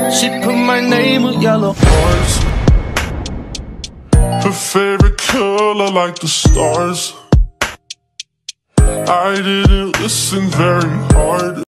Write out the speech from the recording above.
She put my name with yellow hearts. Her favorite color like the stars. I didn't listen very hard.